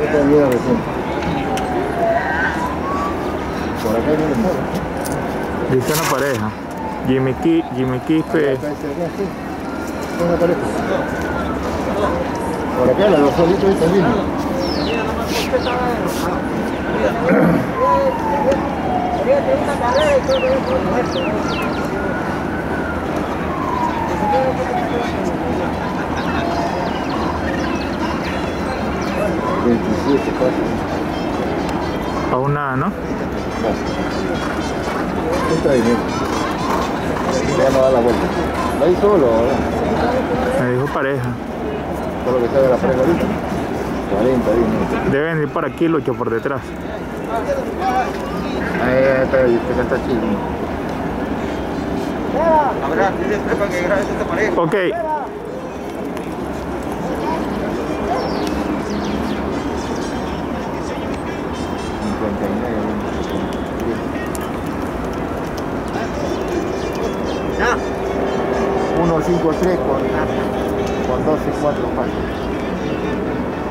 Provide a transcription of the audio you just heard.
Esta llega recién. Por acá viene el moro. Dice una pareja. Jimmy Quispe. Acá sí. Una pareja. Por acá la dos solitos y también. Aún nada, ¿no? Está ahí bien. Ya no da la vuelta. Ahí solo, ¿verdad? Me dijo pareja. Por lo que sabe la pareja ahorita. 40 minutos. Deben ir por aquí, Lucho, por detrás. Ahí está, este está chido. Habrá que sepa que gracias a esta pareja. Ok. Ya. 1, 5, 3 con 12, 4 pasos.